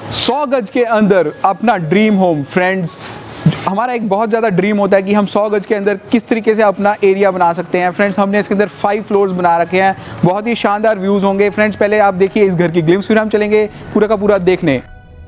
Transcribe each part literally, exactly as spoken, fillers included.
सौ गज के अंदर अपना ड्रीम होम। फ्रेंड्स, हमारा एक बहुत ज़्यादा ड्रीम होता है कि हम सौ गज के अंदर किस तरीके से अपना एरिया बना सकते हैं। फ्रेंड्स, हमने इसके अंदर फाइव फ्लोर्स बना रखे हैं, बहुत ही शानदार व्यूज़ होंगे। फ्रेंड्स, पहले आप देखिए इस घर की ग्लिम्स, फिर हम चलेंगे पूरा का पूरा देखने।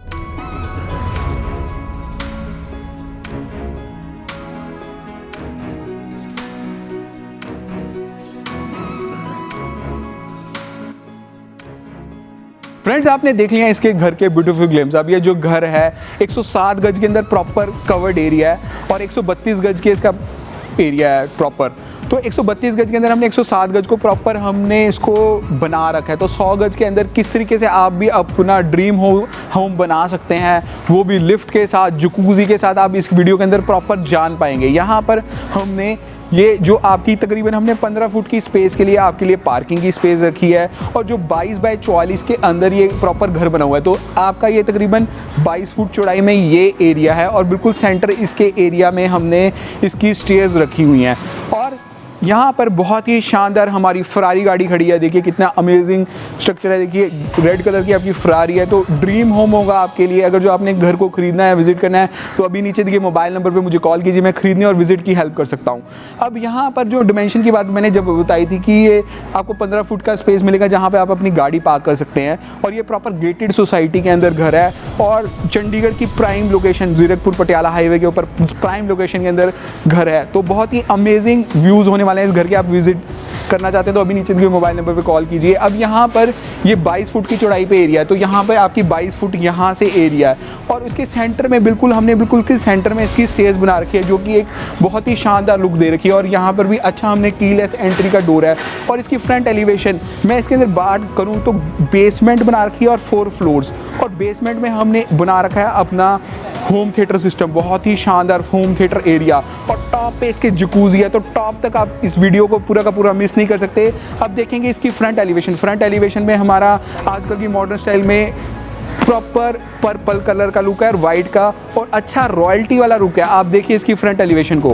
फ्रेंड्स, आपने देख लिया इसके घर के ब्यूटीफुल ग्लिम्स। अब ये जो घर है एक सौ सात गज के अंदर प्रॉपर कवर्ड एरिया है और एक सौ बत्तीस गज के इसका एरिया है प्रॉपर। तो एक सौ बत्तीस गज के अंदर हमने एक सौ सात गज को प्रॉपर हमने इसको बना रखा है। तो सौ गज के अंदर किस तरीके से आप भी अपना ड्रीम होम होम बना सकते हैं, वो भी लिफ्ट के साथ, जकूज़ी के साथ, आप इस वीडियो के अंदर प्रॉपर जान पाएंगे। यहाँ पर हमने ये जो आपकी तकरीबन हमने पंद्रह फुट की स्पेस के लिए आपके लिए पार्किंग की स्पेस रखी है और जो बाईस बाई चौवालीस के अंदर ये प्रॉपर घर बना हुआ है। तो आपका ये तकरीबन बाईस फुट चौड़ाई में ये एरिया है और बिल्कुल सेंटर इसके एरिया में हमने इसकी स्टेयर्स रखी हुई हैं। और यहाँ पर बहुत ही शानदार हमारी फरारी गाड़ी खड़ी है। देखिए कितना अमेजिंग स्ट्रक्चर है। देखिए रेड कलर की आपकी फरारी है। तो ड्रीम होम होगा आपके लिए। अगर जो आपने घर को खरीदना है, विजिट करना है, तो अभी नीचे देखिए मोबाइल नंबर पे मुझे कॉल कीजिए, मैं खरीदने और विजिट की हेल्प कर सकता हूँ। अब यहाँ पर जो डिमेंशन की बात मैंने जब बताई थी कि ये आपको पंद्रह फुट का स्पेस मिलेगा जहाँ पर आप अपनी गाड़ी पार्क कर सकते हैं और ये प्रॉपर गेटेड सोसाइटी के अंदर घर है और चंडीगढ़ की prime location, Zirakpur Patiala highway के ऊपर प्राइम लोकेशन के अंदर घर है। तो बहुत ही अमेजिंग व्यूज़ होने वाले हैं इस घर के। आप विजिट करना चाहते हैं तो अभी नीचे दिए मोबाइल नंबर पे कॉल कीजिए। अब यहाँ पर ये बाईस फुट की चौड़ाई पे एरिया है। तो यहाँ पर आपकी बाईस फुट यहाँ से एरिया है और उसके सेंटर में बिल्कुल हमने बिल्कुल के सेंटर में इसकी स्टेज बना रखी है जो कि एक बहुत ही शानदार लुक दे रखी है। और यहाँ पर भी अच्छा हमने कीलेस एंट्री का डोर है और इसकी फ्रंट एलिवेशन मैं इसके अंदर बात करूँ तो बेसमेंट बना रखी है और फोर फ्लोर्स, और बेसमेंट में हमने बना रखा है अपना होम थिएटर सिस्टम, बहुत ही शानदार होम थिएटर एरिया। और टॉप पे इसके जकूज़ी है। तो टॉप तक आप इस वीडियो को पूरा का पूरा मिस नहीं कर सकते। अब देखेंगे इसकी फ्रंट एलिवेशन। फ्रंट एलिवेशन में हमारा आजकल की मॉडर्न स्टाइल में प्रॉपर पर्पल कलर का लुक है और वाइट का, और अच्छा रॉयल्टी वाला लुक है। आप देखिए इसकी फ्रंट एलिवेशन को।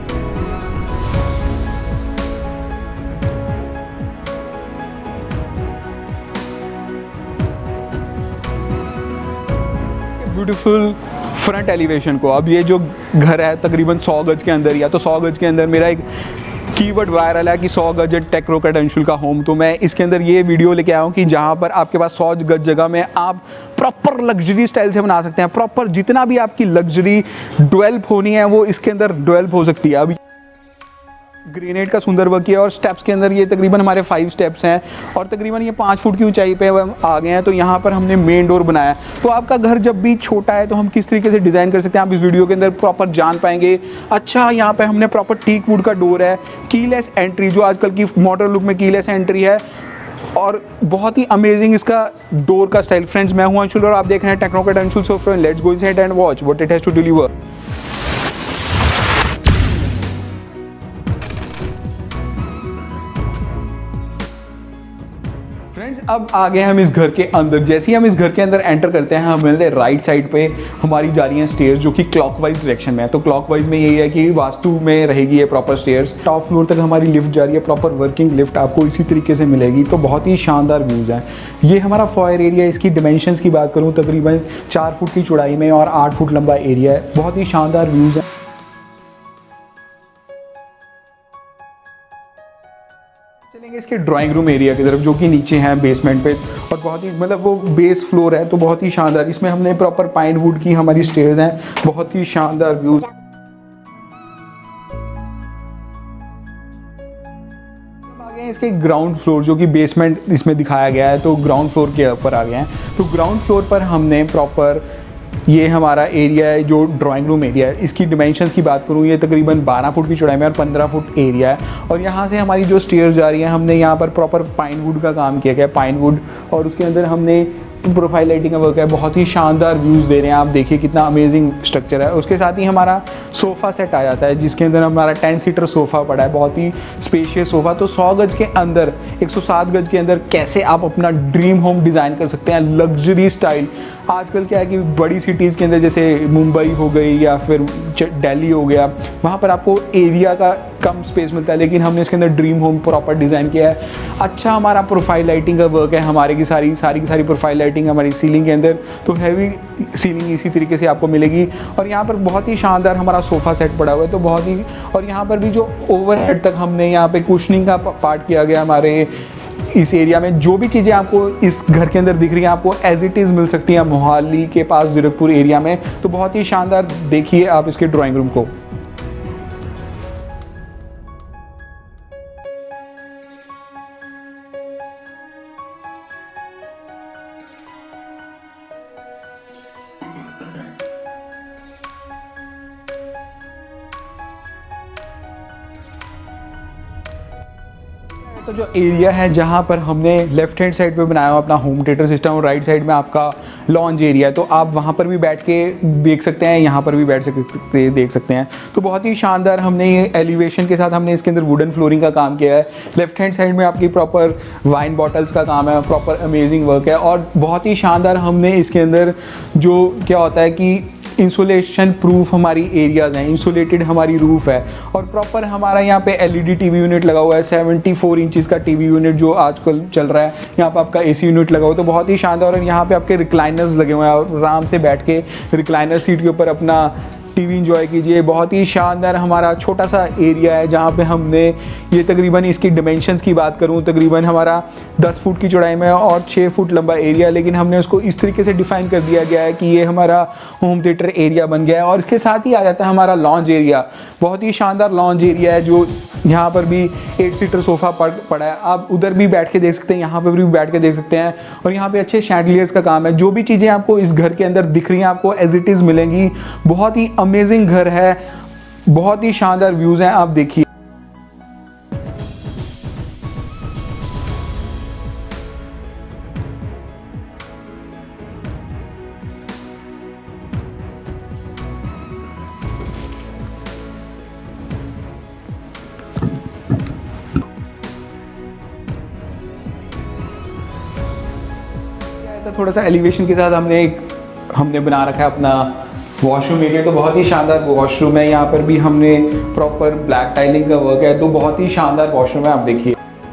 ब्यूटीफुल फ्रंट एलिवेशन को। अब ये जो घर है तकरीबन सौ गज के अंदर ही है। तो सौ गज के अंदर मेरा एक कीवर्ड वायरल है कि सौ गज टेक्नो क्रेडेंशियल का होम। तो मैं इसके अंदर ये वीडियो लेके आया हूँ कि जहाँ पर आपके पास सौ गज जगह में आप प्रॉपर लग्जरी स्टाइल से बना सकते हैं। प्रॉपर जितना भी आपकी लग्जरी डेवलप होनी है वो इसके अंदर डेवलप हो सकती है। अभी ग्रेनाइट का सुंदर वर्क किया और स्टेप्स के अंदर ये तकरीबन हमारे फाइव स्टेप्स हैं और तकरीबन ये पाँच फुट की ऊंचाई पे हम आ गए हैं। तो यहाँ पर हमने मेन डोर बनाया। तो आपका घर जब भी छोटा है तो हम किस तरीके से डिज़ाइन कर सकते हैं आप इस वीडियो के अंदर प्रॉपर जान पाएंगे। अच्छा, यहाँ पे हमने प्रॉपर टीक वुड का डोर है, कीलेस एंट्री जो आजकल की मॉडर्न लुक में कीलेस एंट्री है और बहुत ही अमेजिंग इसका डोर का स्टाइल। फ्रेंड्स, मैं हूं अंशुल और आप देख रहे हैं techno credential software. Let's go inside and watch what it has to deliver. Friends, अब आ गए हम इस घर के अंदर। जैसे ही हम इस घर के अंदर एंटर करते हैं हम मिलते हैं राइट साइड पे हमारी जा रही हैं स्टेयर्स जो कि क्लॉकवाइज डायरेक्शन में है। तो क्लॉकवाइज में यही है कि वास्तु में रहेगी ये प्रॉपर स्टेयर्स। टॉप फ्लोर तक हमारी लिफ्ट जा रही है, प्रॉपर वर्किंग लिफ्ट आपको इसी तरीके से मिलेगी। तो बहुत ही शानदार व्यूज़ है। ये हमारा फॉयर एरिया। इसकी डिमेंशंस की बात करूँ तकरीबन चार फुट की चौड़ाई में और आठ फुट लंबा एरिया है। बहुत ही शानदार व्यूज़ है। चलेंगे इसके ड्राइंग रूम एरिया की तरफ जो कि नीचे है बेसमेंट पे और बहुत ही मतलब वो बेस फ्लोर है। तो बहुत ही शानदार इसमें हमने प्रॉपर पाइन वुड की हमारी स्टेयर्स हैं। बहुत ही शानदार व्यू। आगे इसके ग्राउंड फ्लोर जो कि बेसमेंट इसमें दिखाया गया है। तो ग्राउंड फ्लोर के ऊपर आ गए हैं। तो ग्राउंड फ्लोर पर हमने प्रॉपर ये हमारा एरिया है जो ड्राइंग रूम एरिया है। इसकी डिमेंशंस की बात करूँ ये तकरीबन बारह फुट की चौड़ाई में और पंद्रह फुट एरिया है। और यहाँ से हमारी जो स्टेयर्स जा रही हैं हमने यहाँ पर प्रॉपर पाइन वुड का काम किया गया, पाइन वुड, और उसके अंदर हमने प्रोफाइल लाइटिंग का वर्क है। बहुत ही शानदार व्यूज़ दे रहे हैं। आप देखिए कितना अमेजिंग स्ट्रक्चर है। उसके साथ ही हमारा सोफ़ा सेट आ जाता है जिसके अंदर हमारा टेन सीटर सोफ़ा पड़ा है, बहुत ही स्पेशियस सोफ़ा। तो सौ गज के अंदर एक सौ सात गज के अंदर कैसे आप अपना ड्रीम होम डिज़ाइन कर सकते हैं लग्जरी स्टाइल। आजकल क्या है कि बड़ी सिटीज़ के अंदर जैसे मुंबई हो गई या फिर दिल्ली हो गया, वहाँ पर आपको एरिया का कम स्पेस मिलता है, लेकिन हमने इसके अंदर ड्रीम होम प्रॉपर डिज़ाइन किया है। अच्छा हमारा प्रोफाइल लाइटिंग का वर्क है, हमारे की सारी सारी की सारी प्रोफाइल लाइटिंग हमारी सीलिंग के अंदर, तो हैवी सीलिंग इसी तरीके से आपको मिलेगी। और यहाँ पर बहुत ही शानदार हमारा सोफ़ा सेट पड़ा हुआ है, तो बहुत ही, और यहाँ पर भी जो ओवरहेड तक हमने यहाँ पे कुशनिंग का पार्ट किया गया हमारे इस एरिया में। जो भी चीज़ें आपको इस घर के अंदर दिख रही हैं आपको एज इट इज़ मिल सकती हैं मोहाली के पास जीरकपुर एरिया में। तो बहुत ही शानदार, देखिए आप इसके ड्राइंग रूम को। तो जो एरिया है जहाँ पर हमने लेफ्ट हैंड साइड पे बनाया हुआ अपना होम थिएटर सिस्टम, और राइट साइड में आपका लॉन्ज एरिया है, तो आप वहाँ पर भी बैठ के देख सकते हैं, यहाँ पर भी बैठ सकते देख सकते हैं। तो बहुत ही शानदार हमने ये एलिवेशन के साथ हमने इसके अंदर वुडन फ्लोरिंग का काम किया है। लेफ्ट हैंड साइड में आपकी प्रॉपर वाइन बॉटल्स का काम है, प्रॉपर अमेजिंग वर्क है। और बहुत ही शानदार हमने इसके अंदर जो क्या होता है कि इंसुलेशन प्रूफ हमारी एरियाज़ हैं, इंसुलेटेड हमारी रूफ़ है, और प्रॉपर हमारा यहाँ पे एलईडी टीवी यूनिट लगा हुआ है, चौहत्तर इंचेस का टीवी यूनिट जो आजकल चल रहा है। यहाँ पे आपका एसी यूनिट लगा हुआ है, तो बहुत ही शानदार। और यहाँ पे आपके रिक्लाइनर्स लगे हुए हैं, और आराम से बैठ के रिक्लाइनर सीट के ऊपर अपना टीवी एंजॉय कीजिए। बहुत ही शानदार हमारा छोटा सा एरिया है जहाँ पे हमने ये तकरीबन इसकी डिमेंशंस की बात करूँ, तकरीबन हमारा दस फुट की चौड़ाई में और छः फुट लंबा एरिया, लेकिन हमने उसको इस तरीके से डिफाइन कर दिया गया है कि ये हमारा होम थिएटर एरिया बन गया है। और इसके साथ ही आ जाता है हमारा लॉन्ज एरिया। बहुत ही शानदार लॉन्ज एरिया है, जो यहाँ पर भी एट सीटर सोफ़ा पड़ा है, आप उधर भी बैठ के देख सकते हैं, यहाँ पर भी बैठ के देख सकते हैं। और यहाँ पे अच्छे शैंडलियर्स का काम है। जो भी चीज़ें आपको इस घर के अंदर दिख रही हैं आपको एज इट इज़ मिलेंगी। बहुत ही अमेजिंग घर है, बहुत ही शानदार व्यूज़ हैं, आप देखिए। थोड़ा सा एलिवेशन के साथ हमने एक हमने बना रखा है अपना वॉशरूम एरिया, तो बहुत ही शानदार वॉशरूम है। यहाँ पर भी हमने प्रॉपर ब्लैक टाइलिंग का वर्क है, तो बहुत ही शानदार वॉशरूम है, आप देखिए।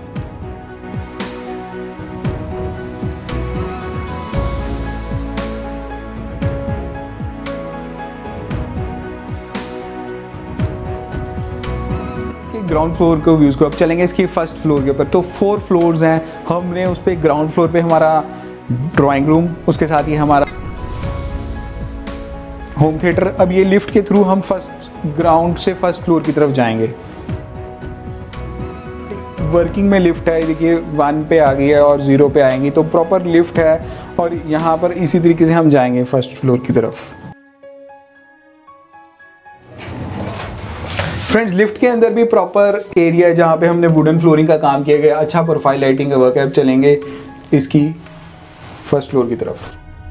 ग्राउंड फ्लोर के व्यूज़ को अब चलेंगे इसकी फर्स्ट फ्लोर के ऊपर। तो फोर फ्लोर्स हैं, हमने उस पर ग्राउंड फ्लोर पे हमारा ड्राइंग रूम, उसके साथ ही हमारा होम थिएटर। अब ये लिफ्ट के थ्रू हम फर्स्ट ग्राउंड से फर्स्ट फ्लोर की तरफ जाएंगे। वर्किंग में लिफ्ट है, देखिए वन पे आ गई है और ज़ीरो पे आएंगी, तो प्रॉपर लिफ्ट है। और यहाँ पर इसी तरीके से हम जाएंगे फर्स्ट फ्लोर की तरफ। फ्रेंड्स, लिफ्ट के अंदर भी प्रॉपर एरिया है जहाँ पे हमने वुडन फ्लोरिंग का काम किया गया, अच्छा प्रोफाइल लाइटिंग का वर्क है। अब चलेंगे इसकी फर्स्ट फ्लोर की तरफ।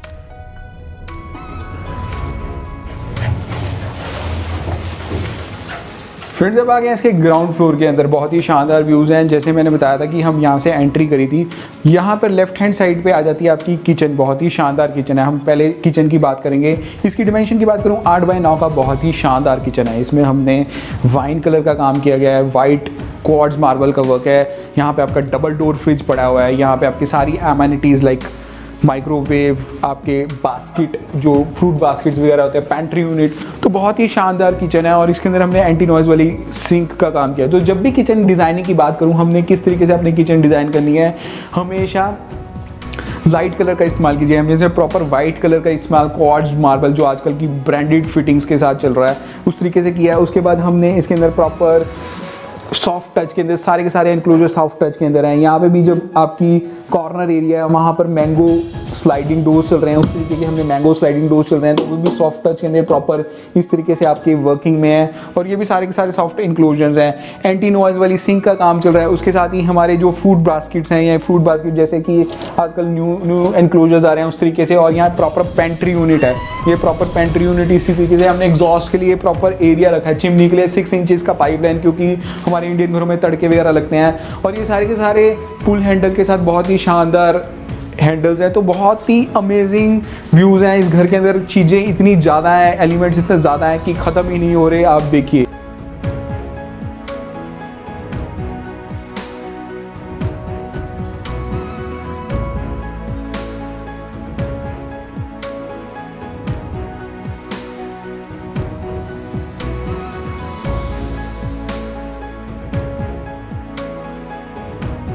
फ्रेंड्स, अब आ गए इसके ग्राउंड फ्लोर के अंदर। बहुत ही शानदार व्यूज़ हैं। जैसे मैंने बताया था कि हम यहाँ से एंट्री करी थी, यहाँ पर लेफ्ट हैंड साइड पे आ जाती है आपकी किचन। बहुत ही शानदार किचन है। हम पहले किचन की बात करेंगे। इसकी डिमेंशन की बात करूँ, आठ बाई नौ का बहुत ही शानदार किचन है। इसमें हमने वाइन कलर का काम किया गया है, वाइट क्वार्ट्ज मार्बल का वर्क है। यहाँ पे आपका डबल डोर फ्रिज पड़ा हुआ है। यहाँ पे आपकी सारी एमेनिटीज़ लाइक माइक्रोवेव, आपके बास्केट जो फ्रूट बास्केट्स वगैरह होते हैं, पैंट्री यूनिट, तो बहुत ही शानदार किचन है। और इसके अंदर हमने एंटी नॉइज़ वाली सिंक का काम किया। तो जब भी किचन डिज़ाइनिंग की बात करूँ, हमने किस तरीके से अपनी किचन डिज़ाइन करनी है, हमेशा लाइट कलर का इस्तेमाल कीजिए। हमने जैसे प्रॉपर वाइट कलर का इस्तेमाल, क्वार्ट्ज मार्बल जो आजकल की ब्रांडेड फिटिंग्स के साथ चल रहा है, उस तरीके से किया है। उसके बाद हमने इसके अंदर प्रॉपर सॉफ्ट टच के अंदर सारे के सारे एनक्लोजर सॉफ्ट टच के अंदर हैं। यहाँ पे भी जब आपकी कॉर्नर एरिया है, वहाँ पर मैंगो स्लाइडिंग डोर्स चल रहे हैं, उस तरीके के हमने मैंगो स्लाइडिंग डोर्स चल रहे हैं, तो वो भी सॉफ्ट टच के अंदर प्रॉपर इस तरीके से आपके वर्किंग में है। और ये भी सारे के सारे सॉफ्ट इंक्लोजर्स हैं। एंटी नॉइज़ वाली सिंक का काम चल रहा है। उसके साथ ही हमारे जो फूड बास्केट्स हैं, या फ्रूट बास्केट जैसे कि आजकल न्यू न्यू एनक्लोजर्स आ रहे हैं, उस तरीके से। और यहाँ प्रॉपर पेंट्री यूनिट है। ये प्रॉपर पेंट्री यूनिट इसी तरीके से हमने एग्जॉस्ट के लिए प्रॉपर एरिया रखा है। चिमनी के लिए सिक्स इंचज़ का पाइपलाइन, क्योंकि हमारे इंडियन घरों में तड़के वगैरह लगते हैं। और ये सारे के सारे पुल हैंडल के साथ बहुत ही शानदार हैंडल्स है। तो बहुत ही अमेजिंग व्यूज़ हैं इस घर के अंदर। चीज़ें इतनी ज़्यादा हैं, एलिमेंट्स इतने ज़्यादा हैं कि ख़त्म ही नहीं हो रहे। आप देखिए,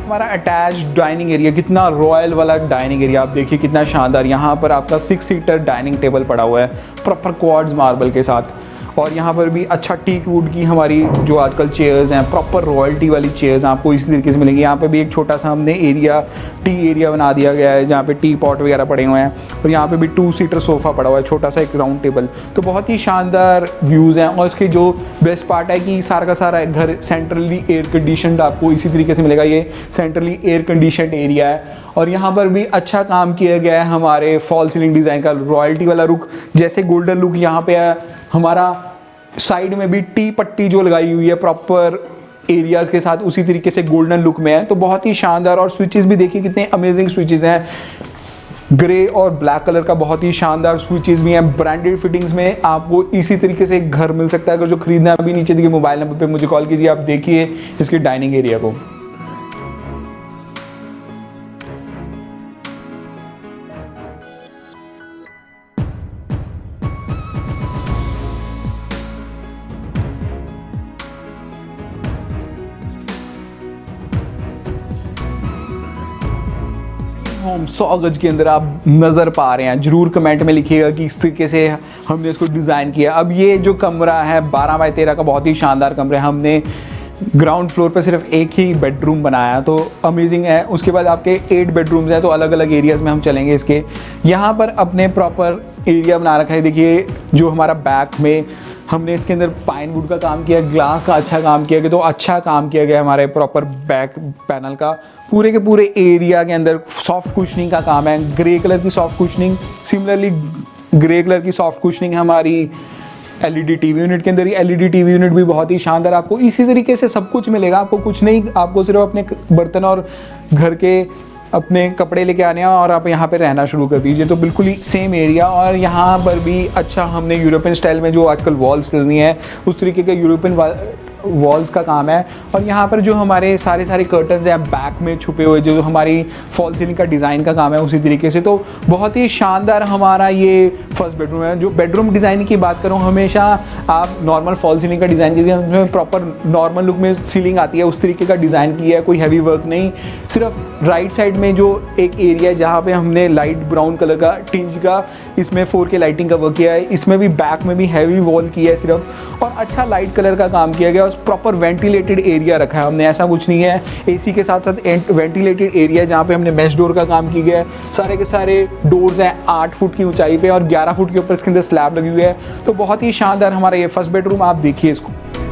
हमारा अटैच डाइनिंग एरिया, कितना रॉयल वाला डाइनिंग एरिया, आप देखिए कितना शानदार। यहाँ पर आपका सिक्स सीटर डाइनिंग टेबल पड़ा हुआ है प्रॉपर क्वार्ट्ज मार्बल के साथ। और यहाँ पर भी अच्छा टीक वुड की हमारी जो आजकल चेयर्स हैं, प्रॉपर रॉयल्टी वाली चेयर्स आपको इसी तरीके से मिलेंगी। यहाँ पे भी एक छोटा सा हमने एरिया, टी एरिया बना दिया गया है जहाँ पे टी पॉट वगैरह पड़े हुए हैं। और यहाँ पे भी टू सीटर सोफ़ा पड़ा हुआ है, छोटा सा एक राउंड टेबल। तो बहुत ही शानदार व्यूज़ हैं। और इसके जो बेस्ट पार्ट है कि सारा का सारा घर सेंट्रली एयर कंडीशनड आपको इसी तरीके से मिलेगा। ये सेंट्रली एयर कंडीशनड एरिया है। और यहाँ पर भी अच्छा काम किया गया है हमारे फॉल सीलिंग डिज़ाइन का, रॉयल्टी वाला लुक, जैसे गोल्डन लुक यहाँ पे है। हमारा साइड में भी टी पट्टी जो लगाई हुई है प्रॉपर एरियाज के साथ, उसी तरीके से गोल्डन लुक में है। तो बहुत ही शानदार। और स्विचेस भी देखिए कितने अमेजिंग स्विचेस हैं, ग्रे और ब्लैक कलर का बहुत ही शानदार स्विचेस भी हैं। ब्रांडेड फिटिंग्स में आपको इसी तरीके से एक घर मिल सकता है। अगर जो खरीदना है अभी नीचे दिए मोबाइल नंबर पे मुझे कॉल कीजिए। आप देखिए इसके डाइनिंग एरिया को। होम सौ गज के अंदर आप नज़र पा रहे हैं, जरूर कमेंट में लिखिएगा कि इस तरीके से हमने इसको डिज़ाइन किया। अब ये जो कमरा है बारह बाई तेरह का, बहुत ही शानदार कमरा है। हमने ग्राउंड फ्लोर पर सिर्फ एक ही बेडरूम बनाया, तो अमेजिंग है। उसके बाद आपके एट बेडरूम्स हैं, तो अलग अलग एरियाज़ में हम चलेंगे इसके। यहाँ पर अपने प्रॉपर एरिया बना रखा है। देखिए जो हमारा बैक में हमने इसके अंदर पाइन वुड का काम किया, ग्लास का अच्छा काम किया गया। तो अच्छा काम किया गया हमारे प्रॉपर बैक पैनल का। पूरे के पूरे एरिया के अंदर सॉफ्ट कुशनिंग का काम है, ग्रे कलर की soft cushioning. Similarly grey colour की सॉफ्ट कुशनिंग है हमारी एलईडी टीवी यूनिट के अंदर। ही एलईडी टीवी यूनिट भी बहुत ही शानदार, आपको इसी तरीके से सब कुछ मिलेगा। आपको कुछ नहीं, आपको सिर्फ अपने बर्तन और घर के अपने कपड़े लेके आने हैं और आप यहाँ पे रहना शुरू कर दीजिए। तो बिल्कुल ही सेम एरिया। और यहाँ पर भी अच्छा हमने यूरोपियन स्टाइल में जो आजकल वॉल्स चल रही हैं उस तरीके के यूरोपियन वॉल्स का काम है। और यहाँ पर जो हमारे सारे सारे कर्टन्स हैं बैक में छुपे हुए, जो हमारी फॉल सीलिंग का डिज़ाइन का काम है उसी तरीके से। तो बहुत ही शानदार हमारा ये फर्स्ट बेडरूम है। जो बेडरूम डिज़ाइन की बात करूँ, हमेशा आप नॉर्मल फॉल सीलिंग का डिज़ाइन कीजिए, उसमें प्रॉपर नॉर्मल लुक में सीलिंग आती है, उस तरीके का डिज़ाइन किया है, कोई हैवी वर्क नहीं। सिर्फ राइट साइड में जो एक एरिया है जहाँ पे हमने लाइट ब्राउन कलर का टिंज का इसमें फोर के लाइटिंग का वर्क किया है। इसमें भी बैक में भी हैवी वॉल किया है सिर्फ, और अच्छा लाइट कलर का काम किया गया। प्रॉपर वेंटिलेटेड एरिया रखा है हमने, ऐसा कुछ नहीं है। एसी के साथ साथ वेंटिलेटेड एरिया जहाँ पे हमने मेश डोर का काम किया गया है। सारे के सारे डोर्स हैं आठ फुट की ऊंचाई पे और ग्यारह फुट के ऊपर इसके अंदर स्लैब लगी हुई है। तो बहुत ही शानदार हमारा ये फर्स्ट बेडरूम, आप देखिए इसको।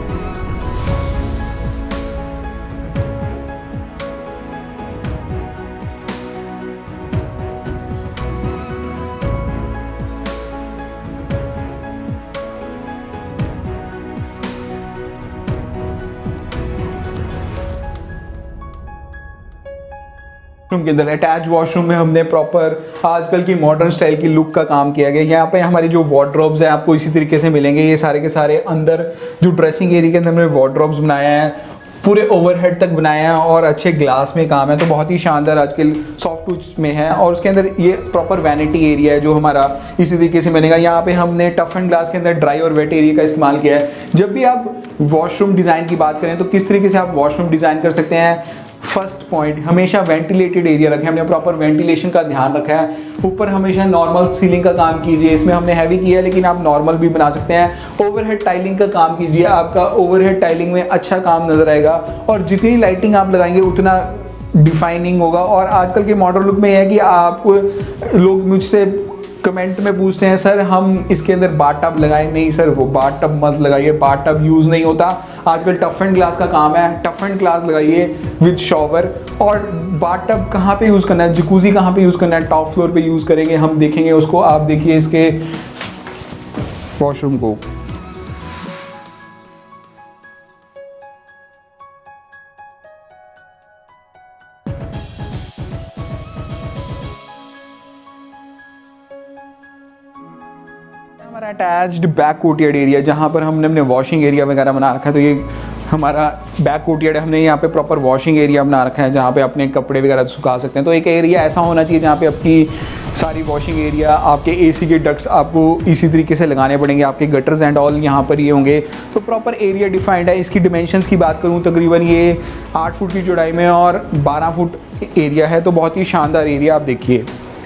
के अंदर अटैच वॉशरूम में हमने प्रॉपर आजकल की मॉडर्न स्टाइल की लुक का काम किया गया। यहाँ पे हमारी जो वार्डरोब्स हैं आपको इसी तरीके से मिलेंगे। ये सारे के सारे अंदर जो ड्रेसिंग एरिया के अंदर हमने वार्डरोब्स बनाए हैं, पूरे ओवरहेड तक बनाए हैं और अच्छे ग्लास में काम है। तो बहुत ही शानदार आजकल सॉफ्ट टच में है। और उसके अंदर ये प्रॉपर वैनिटी एरिया है जो हमारा इसी तरीके से मिलेगा। यहाँ पे हमने टफ एंड ग्लास के अंदर ड्राई और वेट एरिया का इस्तेमाल किया है। जब भी आप वॉशरूम डिज़ाइन की बात करें तो किस तरीके से आप वॉशरूम डिज़ाइन कर सकते हैं, फर्स्ट पॉइंट हमेशा वेंटिलेटेड एरिया रखें। हमने प्रॉपर वेंटिलेशन का ध्यान रखा है। ऊपर हमेशा नॉर्मल सीलिंग का काम कीजिए, इसमें हमने हैवी किया है लेकिन आप नॉर्मल भी बना सकते हैं। ओवरहेड टाइलिंग का काम कीजिए, आपका ओवरहेड टाइलिंग में अच्छा काम नजर आएगा और जितनी लाइटिंग आप लगाएंगे उतना डिफाइनिंग होगा। और आजकल के मॉडर्न लुक में यह है कि आप लोग मुझसे कमेंट में पूछते हैं सर हम इसके अंदर बाथ टब लगाएं। नहीं सर, वो बाथ टब मत लगाइए, बाथ टब यूज़ नहीं होता। आजकल टफ एंड ग्लास का काम है, टफ एंड ग्लास लगाइए विद शॉवर। और बाथ टब कहाँ पे यूज़ करना है, जकूजी कहाँ पे यूज़ करना है, टॉप फ्लोर पे यूज़ करेंगे, हम देखेंगे उसको। आप देखिए इसके वॉशरूम को। हमारा अटैच्ड बैक कोर्टयार्ड एरिया जहाँ पर हमने अपने वॉशिंग एरिया वगैरह बना रखा है। तो ये हमारा बैक कोर्टयार्ड है, हमने यहाँ पे प्रॉपर वॉशिंग एरिया बना रखा है जहाँ पे अपने कपड़े वगैरह सुखा सकते हैं। तो एक एरिया ऐसा होना चाहिए जहाँ पे आपकी सारी वॉशिंग एरिया, आपके एसी के डक्ट्स आपको इसी तरीके से लगाने पड़ेंगे, आपके गटर्स एंड ऑल यहाँ पर ये होंगे। तो प्रॉपर एरिया डिफाइंड है। इसकी डिमेंशंस की बात करूँ, तकरीबन ये आठ फुट की चौड़ाई में और बारह फुट एरिया है, तो बहुत ही शानदार एरिया आप देखिए।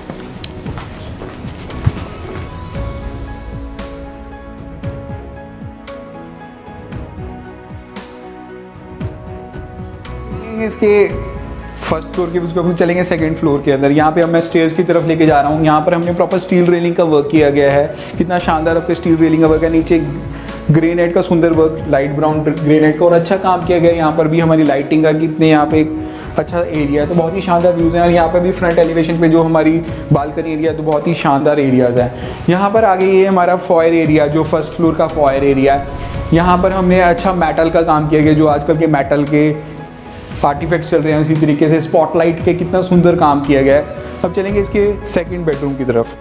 इसके फर्स्ट फ्लोर के उसके ऊपर चलेंगे सेकंड फ्लोर के अंदर। यहाँ पे अब मैं स्टेयर्स की तरफ लेके जा रहा हूँ। यहाँ पर हमने प्रॉपर स्टील रेलिंग का वर्क किया गया है। कितना शानदार आपका स्टील रेलिंग का वर्क है। नीचे ग्रेनाइट का सुंदर वर्क, लाइट ब्राउन ग्रेनाइट का, और अच्छा काम किया गया है। यहाँ पर भी हमारी लाइटिंग का कितने यहाँ पे एक अच्छा एरिया है, तो बहुत ही शानदार व्यूज़ हैं। और यहाँ पे भी फ्रंट एलिवेशन पे जो हमारी बालकनी एरिया है, तो बहुत ही शानदार एरियाज़ है। यहाँ पर आगे ये हमारा फॉयर एरिया, जो फर्स्ट फ्लोर का फॉयर एरिया है। यहाँ पर हमने अच्छा मेटल का काम किया गया, जो आजकल के मेटल के आर्टिफैक्ट्स चल रहे हैं, इसी तरीके से स्पॉटलाइट के कितना सुंदर काम किया गया है। अब चलेंगे इसके सेकंड बेडरूम की तरफ।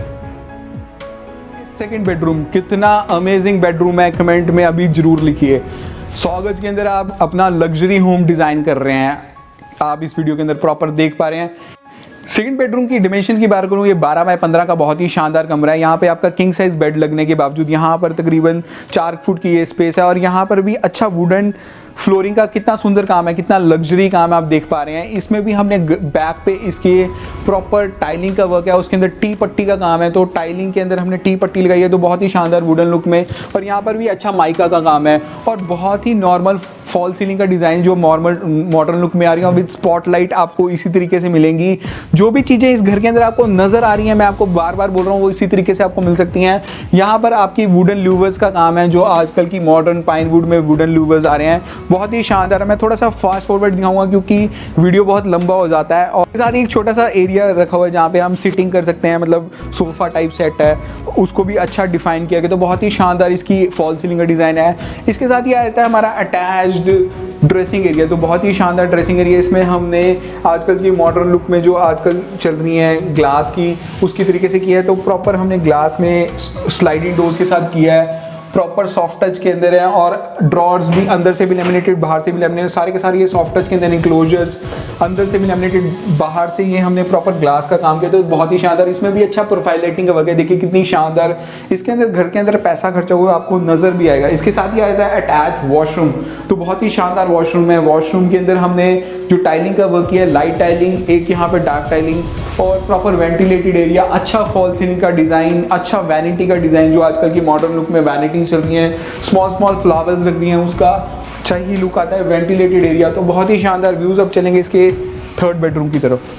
सेकंड बेडरूम कितना अमेजिंग बेडरूम है, कमेंट में अभी जरूर लिखिए। सौ गज के अंदर आप अपना लग्जरी होम डिज़ाइन कर रहे हैं, आप इस वीडियो के अंदर प्रॉपर देख पा रहे हैं। सेकंड बेडरूम की डिमेंशन की बात करूँ, ये बारह बाय पंद्रह का बहुत ही शानदार कमरा है। यहाँ पे आपका किंग साइज बेड लगने के बावजूद यहाँ पर तकरीबन चार फुट की ये स्पेस है, और यहाँ पर भी अच्छा वुडन फ्लोरिंग का कितना सुंदर काम है, कितना लग्जरी काम है, आप देख पा रहे हैं। इसमें भी हमने बैक पे इसके प्रॉपर टाइलिंग का वर्क है, उसके अंदर टी पट्टी का काम है, तो टाइलिंग के अंदर हमने टी पट्टी लगाई है, तो बहुत ही शानदार वुडन लुक में। और यहाँ पर भी अच्छा माइका का काम है, और बहुत ही नॉर्मल फॉल सीलिंग का डिज़ाइन जो नॉर्मल मॉडर्न लुक में आ रही है, विद स्पॉटलाइट आपको इसी तरीके से मिलेंगी। जो भी चीज़ें इस घर के अंदर आपको नज़र आ रही हैं, मैं आपको बार बार बोल रहा हूँ, वो इसी तरीके से आपको मिल सकती हैं। यहाँ पर आपकी वुडन लूवर्स का काम है, जो आजकल की मॉडर्न पाइन वुड में वुडन लूवर्स आ रहे हैं, बहुत ही शानदार है। मैं थोड़ा सा फास्ट फॉरवर्ड दिखाऊंगा क्योंकि वीडियो बहुत लंबा हो जाता है। और साथ ही एक छोटा सा एरिया रखा हुआ है जहाँ पे हम सिटिंग कर सकते हैं, मतलब सोफा टाइप सेट है, उसको भी अच्छा डिफाइन किया गया, तो बहुत ही शानदार इसकी फॉल सीलिंग का डिज़ाइन है। इसके साथ ही आता है हमारा अटैच्ड ड्रेसिंग एरिया, तो बहुत ही शानदार ड्रेसिंग एरिया। इसमें हमने आजकल की मॉडर्न लुक में जो आजकल चल रही है ग्लास की, उसकी तरीके से किया है, तो प्रॉपर हमने ग्लास में स्लाइडिंग डोर्स के साथ किया है, प्रॉपर सॉफ्ट टच के अंदर है, और ड्रॉर्स भी अंदर से भी लेमिनेटेड, बाहर से भी लेमिनेटेड, सारे के सारे ये सॉफ्ट टच के अंदर इंक्लोजर्स, अंदर से भी लेमिनेटेड, बाहर से ये हमने प्रॉपर ग्लास का काम किया, तो बहुत ही शानदार। इसमें भी अच्छा प्रोफाइल लाइटिंग का वर्क है, देखिए कितनी शानदार इसके अंदर घर के अंदर पैसा खर्चा हुआ आपको नजर भी आएगा। इसके साथ ही आता है अटैच वॉशरूम, तो बहुत ही शानदार वॉशरूम है। वॉशरूम के अंदर हमने जो टाइलिंग का वर्क किया है, लाइट टाइलिंग, एक यहाँ पे डार्क टाइलिंग, और प्रॉपर वेंटिलेटेड एरिया, अच्छा फॉल सीलिंग का डिज़ाइन, अच्छा वैनिटी का डिज़ाइन, जो आजकल की मॉडर्न लुक में वैनिटी चल रही हैं, स्मॉल स्मॉल फ्लावर्स लग रही हैं, उसका अच्छा ही लुक आता है। वेंटिलेटेड एरिया, तो बहुत ही शानदार व्यूज़। अब चलेंगे इसके थर्ड बेडरूम की तरफ।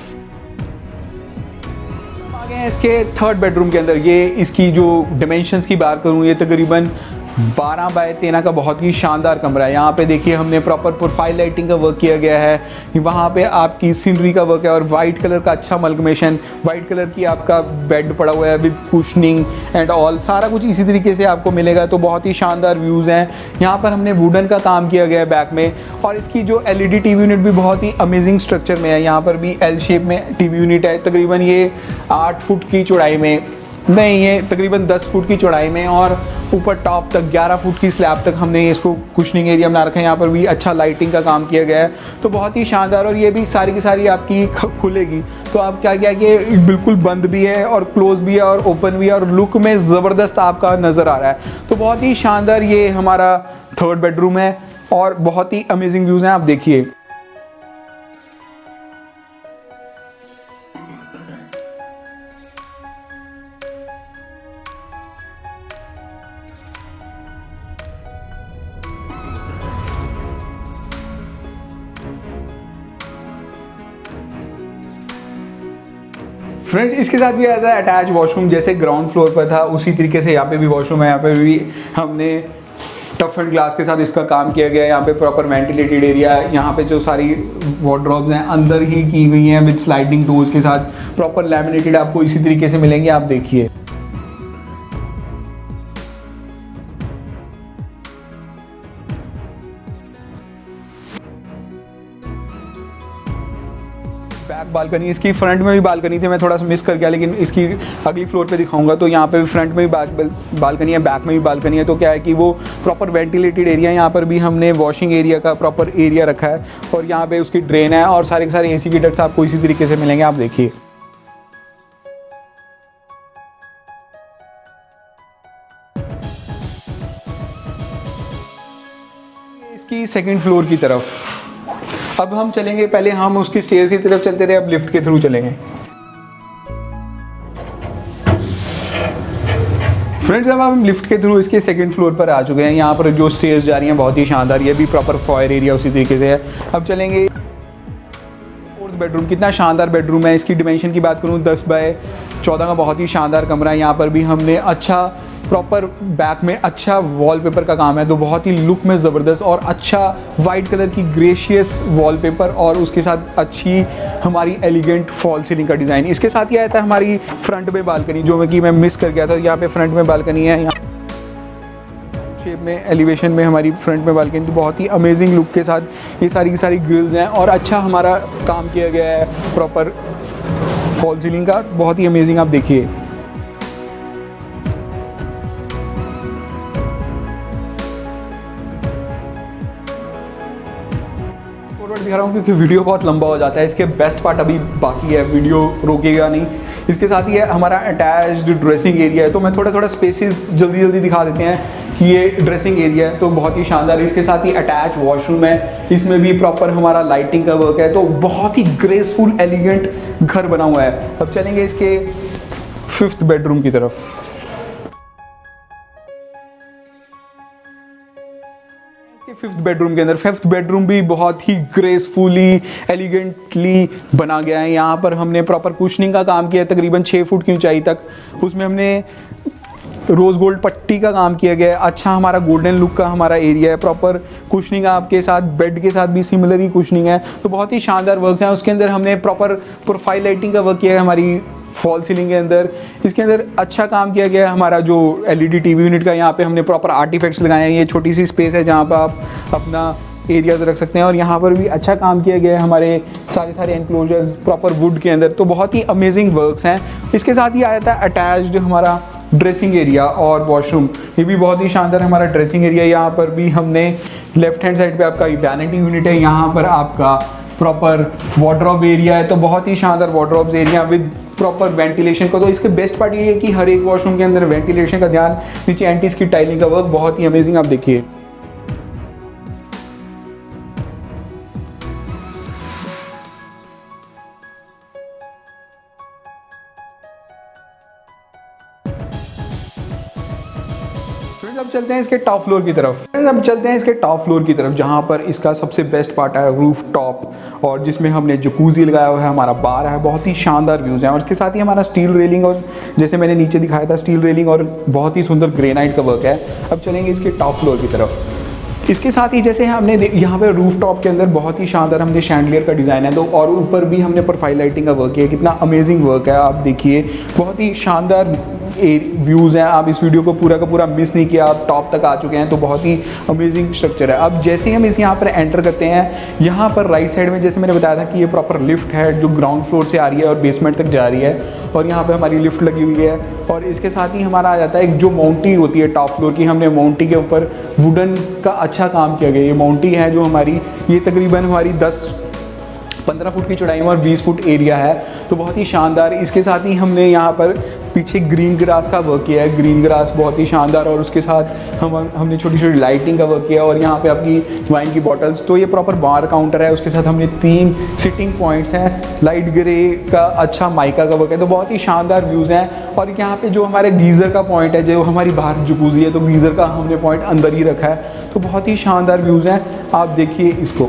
आगे हैं इसके थर्ड बेडरूम के अंदर। ये इसकी जो डिमेंशंस की बात करूँ, ये तकरीबन बारह बाय तेरह का बहुत ही शानदार कमरा है। यहाँ पे देखिए हमने प्रॉपर प्रोफाइल लाइटिंग का वर्क किया गया है, वहाँ पे आपकी सीनरी का वर्क है, और वाइट कलर का अच्छा मल्गमेशन, वाइट कलर की आपका बेड पड़ा हुआ है विद कुशनिंग एंड ऑल, सारा कुछ इसी तरीके से आपको मिलेगा, तो बहुत ही शानदार व्यूज़ हैं। यहाँ पर हमने वुडन का काम किया गया है बैक में, और इसकी जो L E D T V unit भी बहुत ही अमेजिंग स्ट्रक्चर में है। यहाँ पर भी एल शेप में टी वी यूनिट है, तकरीबन ये आठ फुट की चौड़ाई में, नहीं ये तकरीबन दस फुट की चौड़ाई में, और ऊपर टॉप तक ग्यारह फुट की स्लैब तक हमने इसको कुशनिंग एरिया बना रखा है। यहाँ पर भी अच्छा लाइटिंग का काम किया गया है, तो बहुत ही शानदार। और ये भी सारी की सारी आपकी खुलेगी, तो आप क्या क्या कि बिल्कुल बंद भी है और क्लोज भी है और ओपन भी है, और लुक में ज़बरदस्त आपका नज़र आ रहा है, तो बहुत ही शानदार ये हमारा थर्ड बेडरूम है, और बहुत ही अमेजिंग व्यूज़ हैं, आप देखिए। फ्रेंड्स, इसके साथ भी आता है अटैच वॉशरूम, जैसे ग्राउंड फ्लोर पर था उसी तरीके से यहाँ पे भी वॉशरूम है। यहाँ पे भी हमने टफ एंड ग्लास के साथ इसका काम किया गया है। यहाँ पे प्रॉपर वेंटिलेटेड एरिया है, यहाँ पे जो सारी वार्डरोब्स हैं अंदर ही की गई हैं विद स्लाइडिंग डोर्स के साथ, प्रॉपर लैमिनेटेड आपको इसी तरीके से मिलेंगे, आप देखिए। बैक बालकनी, इसकी फ्रंट में भी बालकनी थी, मैं थोड़ा सा मिस कर गया, लेकिन इसकी अगली फ्लोर पे दिखाऊंगा। तो यहाँ पे भी फ्रंट में भी बालकनी है, बैक में भी बालकनी है, तो क्या है कि वो प्रॉपर वेंटिलेटेड एरिया है। यहाँ पर भी हमने वॉशिंग एरिया का प्रॉपर एरिया रखा है, और यहाँ पे उसकी ड्रेन है, और सारे के सारे एसी के डक्ट्स आपको इसी तरीके से मिलेंगे, आप देखिए। इसकी सेकंड फ्लोर की तरफ। अब हम चलेंगे, पहले हम उसकी स्टेयर्स की तरफ चलते थे, अब लिफ्ट के थ्रू चलेंगे। फ्रेंड्स अब हम लिफ्ट के थ्रू इसके सेकंड फ्लोर पर आ चुके हैं। यहाँ पर जो स्टेयर्स जा रही हैं बहुत ही शानदार, ये भी प्रॉपर फॉयर एरिया उसी तरीके से है। अब चलेंगे फोर्थ बेडरूम। कितना शानदार बेडरूम है। इसकी डिमेंशन की बात करूँ दस बाय चौदह का बहुत ही शानदार कमरा है। यहाँ पर भी हमने अच्छा प्रॉपर बैक में अच्छा वॉलपेपर का काम है, तो बहुत ही लुक में ज़बरदस्त और अच्छा वाइट कलर की ग्रेशियस वॉलपेपर और उसके साथ अच्छी हमारी एलिगेंट फॉल सीलिंग का डिज़ाइन। इसके साथ ही आता है हमारी फ्रंट में बालकनी, जो मैं कि मैं मिस कर गया था। यहाँ पे फ्रंट में बालकनी है, यहाँ शेप में एलिवेशन में हमारी फ्रंट में बालकनी, तो बहुत ही अमेजिंग लुक के साथ ये सारी की सारी ग्रिल्स हैं और अच्छा हमारा काम किया गया है प्रॉपर फॉल सीलिंग का, बहुत ही अमेजिंग। आप देखिए दिखा रहा हूँ क्योंकि वीडियो बहुत लंबा हो जाता है। इसके बेस्ट पार्ट अभी बाकी है, वीडियो रोकेगा नहीं। इसके साथ ही है हमारा अटैच्ड ड्रेसिंग एरिया है, तो मैं थोड़ा थोड़ा स्पेसेस जल्दी जल्दी दिखा देते हैं कि ये ड्रेसिंग एरिया है, तो बहुत ही शानदार। इसके साथ ही अटैच वॉशरूम है, इसमें भी प्रॉपर हमारा लाइटिंग का वर्क है, तो बहुत ही ग्रेसफुल एलिगेंट घर बना हुआ है। अब चलेंगे इसके फिफ्थ बेडरूम की तरफ। फिफ्थ बेडरूम के अंदर फिफ्थ बेडरूम भी बहुत ही ग्रेसफुली एलिगेंटली बना गया है। यहाँ पर हमने प्रॉपर कुशनिंग का काम किया है, तकरीबन छः फुट की ऊंचाई तक। उसमें हमने रोज़ गोल्ड पट्टी का काम किया गया है। अच्छा हमारा गोल्डन लुक का हमारा एरिया है, प्रॉपर कुशनिंग आपके साथ बेड के साथ भी सिमिलर ही कुशनिंग है, तो बहुत ही शानदार वर्क्स हैं। उसके अंदर हमने प्रॉपर प्रोफाइल लाइटिंग का वर्क किया है हमारी फॉल सीलिंग के अंदर। इसके अंदर अच्छा काम किया गया है हमारा जो एलईडी टीवी यूनिट का, यहाँ पे हमने प्रॉपर आर्टिफैक्ट्स लगाए हैं। ये छोटी सी स्पेस है जहाँ पर आप अपना एरियाज रख सकते हैं, और यहाँ पर भी अच्छा काम किया गया है हमारे सारे सारे एनक्लोजर्स प्रॉपर वुड के अंदर, तो बहुत ही अमेजिंग वर्क्स हैं। इसके साथ ही आया था अटैच्ड हमारा ड्रेसिंग एरिया और वॉशरूम, ये भी बहुत ही शानदार हमारा ड्रेसिंग एरिया। यहाँ पर भी हमने लेफ्ट हैंड साइड पे आपका वैनिटी यूनिट है, यहाँ पर आपका प्रॉपर वार्डरोब एरिया है, तो बहुत ही शानदार wardrobes area with proper ventilation का। तो इसके बेस्ट पार्ट ये है कि हर एक वॉशरूम के अंदर वेंटिलेशन का ध्यान, नीचे एंटी स्किड टाइलिंग का वर्क, बहुत ही अमेजिंग। आप देखिए अब चलते हैं इसके टॉप फ्लोर की तरफ। अब चलते हैं इसके टॉप फ्लोर की तरफ, जहां पर इसका सबसे बेस्ट पार्ट है रूफ टॉप, और जिसमें हमने जकूजी लगाया हुआ है, हमारा बार है, बहुत ही शानदार व्यूज़ हैं। और इसके साथ ही हमारा स्टील रेलिंग, और जैसे मैंने नीचे दिखाया था स्टील रेलिंग और बहुत ही सुंदर ग्रेनाइट का वर्क है। अब चलेंगे इसके टॉप फ्लोर की तरफ। इसके साथ ही जैसे हमने यहाँ पे रूफ टॉप के अंदर बहुत ही शानदार हमने शैंडलियर का डिज़ाइन है, तो और ऊपर भी हमने प्रोफाइल लाइटिंग का वर्क किया, कितना अमेजिंग वर्क है। आप देखिए बहुत ही शानदार व्यूज़ हैं। आप इस वीडियो को पूरा का पूरा मिस नहीं किया, आप टॉप तक आ चुके हैं, तो बहुत ही अमेजिंग स्ट्रक्चर है। अब जैसे ही हम इस यहाँ पर एंटर करते हैं, यहाँ पर राइट साइड में जैसे मैंने बताया था कि ये प्रॉपर लिफ्ट है जो ग्राउंड फ्लोर से आ रही है और बेसमेंट तक जा रही है, और यहाँ पर हमारी लिफ्ट लगी हुई है। और इसके साथ ही हमारा आ जाता है एक जो माउंटी होती है टॉप फ्लोर की, हमने माउंटी के ऊपर वुडन का अच्छा काम किया गया। ये माउंटी है जो हमारी, ये तकरीबन हमारी दस पंद्रह फुट की चौड़ाई में और बीस फुट एरिया है, तो बहुत ही शानदार। इसके साथ ही हमने यहाँ पर पीछे ग्रीन ग्रास का वर्क किया है, ग्रीन ग्रास बहुत ही शानदार, और उसके साथ हम हमने छोटी छोटी लाइटिंग का वर्क किया, और यहाँ पे आपकी वाइन की बॉटल्स, तो ये प्रॉपर बार काउंटर है। उसके साथ हमने तीन सिटिंग पॉइंट्स हैं, लाइट ग्रे का अच्छा माइका का वर्क है, तो बहुत ही शानदार व्यूज़ हैं। और यहाँ पे जो हमारे गीज़र का पॉइंट है, जो हमारी बाहर जकूज़ी है, तो गीज़र का हमने पॉइंट अंदर ही रखा है, तो बहुत ही शानदार व्यूज़ हैं। आप देखिए इसको।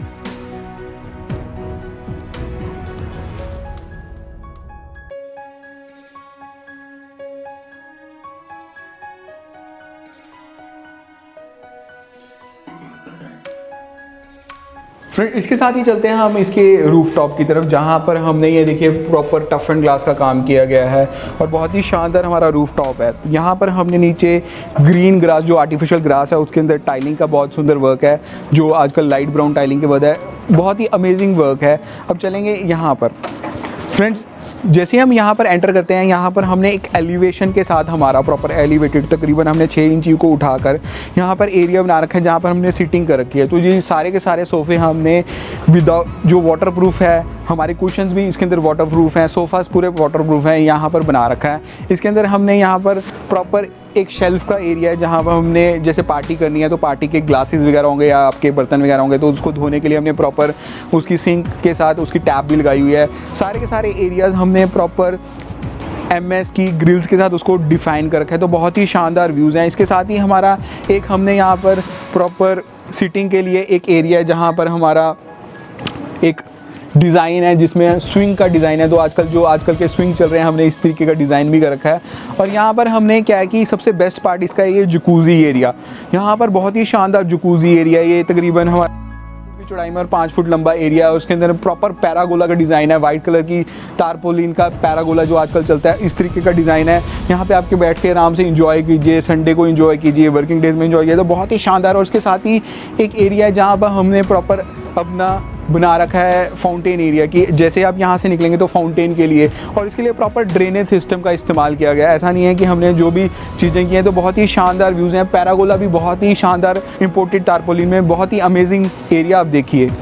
फ्रेंड इसके साथ ही चलते हैं हम इसके रूफ टॉप की तरफ, जहाँ पर हमने ये देखिए प्रॉपर टफ एंड ग्लास का काम किया गया है, और बहुत ही शानदार हमारा रूफ टॉप है। यहाँ पर हमने नीचे ग्रीन ग्रास जो आर्टिफिशियल ग्रास है, उसके अंदर टाइलिंग का बहुत सुंदर वर्क है, जो आजकल लाइट ब्राउन टाइलिंग के बाद है, बहुत ही अमेजिंग वर्क है। अब चलेंगे यहाँ पर। फ्रेंड्स जैसे हम यहाँ पर एंटर करते हैं, यहाँ पर हमने एक एलिवेशन के साथ हमारा प्रॉपर एलिवेटेड तकरीबन हमने छः इंची को उठाकर यहाँ पर एरिया बना रखा है, जहाँ पर हमने सीटिंग कर रखी है। तो ये सारे के सारे सोफ़े हमने विदाउट जो वाटर प्रूफ है, हमारे कुशन्स भी इसके अंदर वाटर प्रूफ हैं, सोफ़ास पूरे वाटर प्रूफ हैं, यहाँ पर बना रखा है। इसके अंदर हमने यहाँ पर प्रॉपर एक शेल्फ का एरिया है जहाँ पर हमने जैसे पार्टी करनी है तो पार्टी के ग्लासेस वगैरह होंगे या आपके बर्तन वगैरह होंगे तो उसको धोने के लिए हमने प्रॉपर उसकी सिंक के साथ उसकी टैप भी लगाई हुई है। सारे के सारे एरियाज़ हमने प्रॉपर एम एस की ग्रिल्स के साथ उसको डिफ़ाइन कर रखा है, तो बहुत ही शानदार व्यूज़ हैं। इसके साथ ही हमारा एक हमने यहाँ पर प्रॉपर सिटिंग के लिए एक एरिया है जहाँ पर हमारा एक डिज़ाइन है जिसमें स्विंग का डिज़ाइन है। तो आजकल जो आजकल के स्विंग चल रहे हैं हमने इस तरीके का डिज़ाइन भी कर रखा है। और यहाँ पर हमने क्या है कि सबसे बेस्ट पार्ट इसका ये जकूज़ी एरिया, यहाँ पर बहुत ही शानदार जकूज़ी एरिया, ये तकरीबन हमारा चौड़ाई में और पाँच फुट लंबा एरिया है। उसके अंदर प्रॉपर पैरागोला का डिज़ाइन है, वाइट कलर की तारपोलिन का पैरागोला जो आजकल चलता है इस तरीके का डिज़ाइन है। यहाँ पे आपके बैठ के आराम से इंजॉय कीजिए, संडे को इंजॉय कीजिए, वर्किंग डेज में इंजॉय कीजिए, तो बहुत ही शानदार। और उसके साथ ही एक एरिया है जहाँ पर हमने प्रॉपर अपना बना रखा है फाउंटेन एरिया की, जैसे आप यहाँ से निकलेंगे तो फाउंटेन के लिए, और इसके लिए प्रॉपर ड्रेनेज सिस्टम का इस्तेमाल किया गया है। ऐसा नहीं है कि हमने जो भी चीज़ें की हैं, तो बहुत ही शानदार व्यूज़ हैं। पैरागोला भी बहुत ही शानदार इंपोर्टेड तारपोलिन में, बहुत ही अमेजिंग एरिया आप देखिए।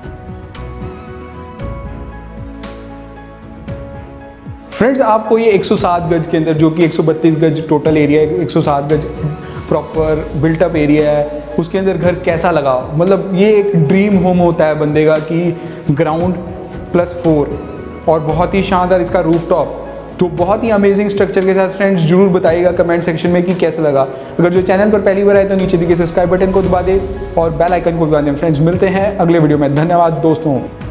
फ्रेंड्स, आपको ये एक सौ सात गज के अंदर, जो कि एक सौ बत्तीस गज टोटल एरिया है, एक सौ सात गज प्रॉपर बिल्टअप एरिया है, उसके अंदर घर कैसा लगा? मतलब ये एक ड्रीम होम होता है बंदे का कि ग्राउंड प्लस फोर और बहुत ही शानदार इसका रूफ टॉप, तो बहुत ही अमेजिंग स्ट्रक्चर के साथ। फ्रेंड्स जरूर बताइएगा कमेंट सेक्शन में कि कैसा लगा। अगर जो चैनल पर पहली बार आए तो नीचे दिखे सब्सक्राइब बटन को दबा दे और बेल आइकन को दबा दें। फ्रेंड्स मिलते हैं अगले वीडियो में, धन्यवाद दोस्तों।